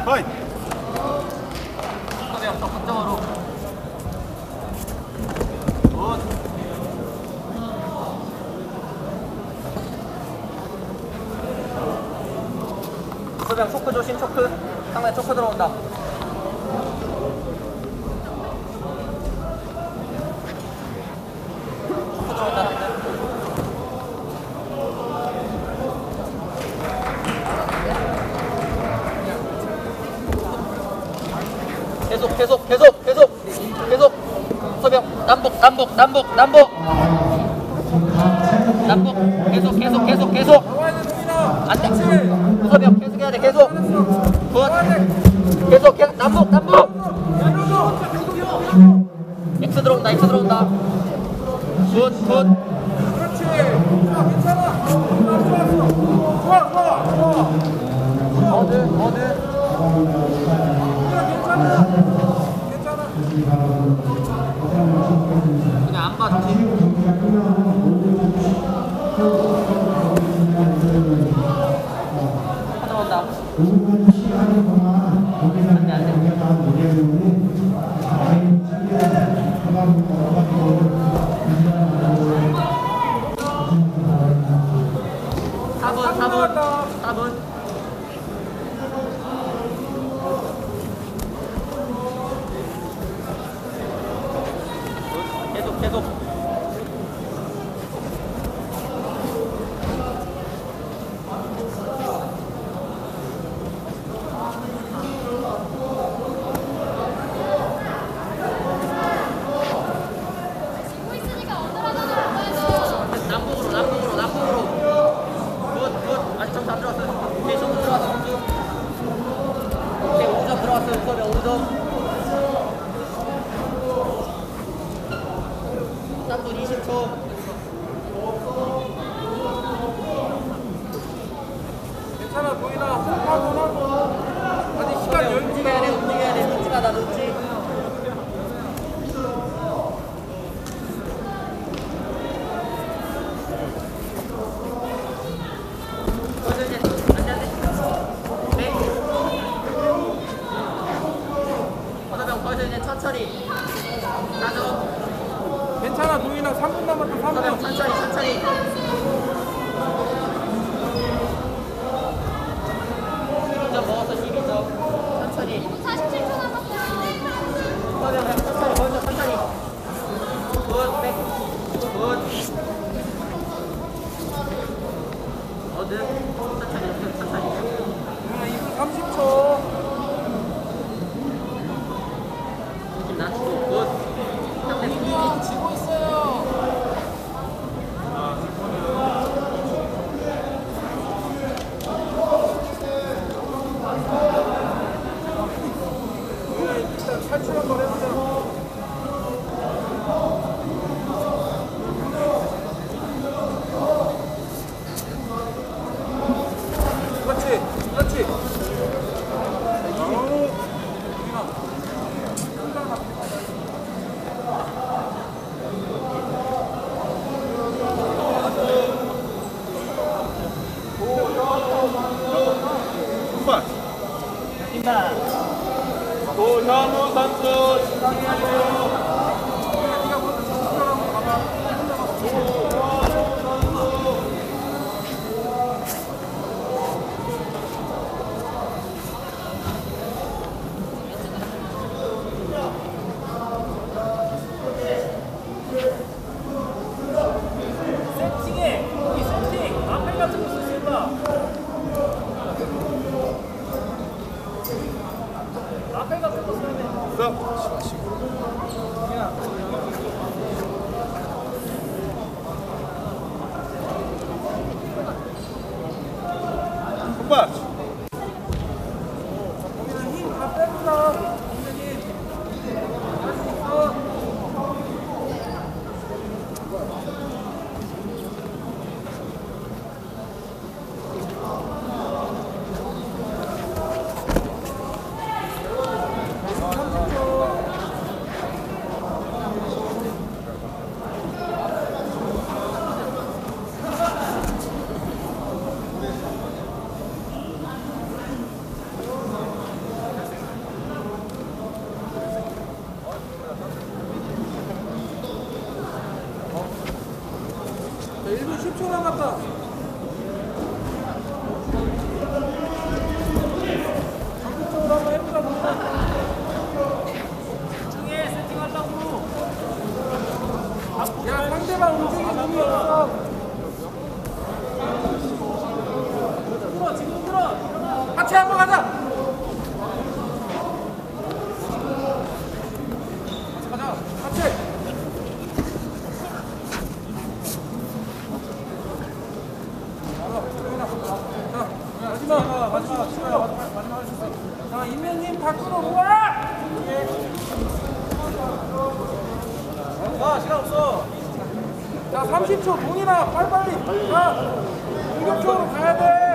파이트! 서병 더 걱정으로. 굿. 서병 초크 조심, 초크. 상대 초크 들어온다. 초크 들어온다, 상대. 계속 서병 남북 계속 안돼 서병 계속 해야 돼 계속 남북 X 들어온다 굿 그렇지! 괜찮아! 좋아! 어느 괜찮아! 그냥 안 봤지. 들어온다. 사분 계속 남북으로 굿 아직 점수 안 들어왔어요. 오케이 점수 들어왔어. 오케이 5점 들어왔어요. 서병 5점 3분 20초. 괜찮아 보이나? 아직 시간 여유 움직여야 돼 늦지마 나 늦지. 천천히 가져. 괜찮아 도인아 3분 남았다 3분 천천히 12점 먹었어 12점 천천히 47초 남았어요. 서병 천천히 먼저 천천히 굿 어든 천천히 도인아 2분 30초 낮추고 굿 상대 분위기 지고 있어요 일단 탈출 한번 해보자 그렇지 도현우 선수 시상해야죠. 세팅해! 여기 세팅! 앞에 같은 거 쓰신다! 앞에 같은 거 써야 돼. 굿바치 힘다 빼보자. 같이 한번 가자. 가자. 같이. 마지막 할 수 있어. 자, 인면님 밖으로 모아라! 시간 없어. 자, 30초 동이나 빨리빨리. 자, 공격적으로 가야 돼.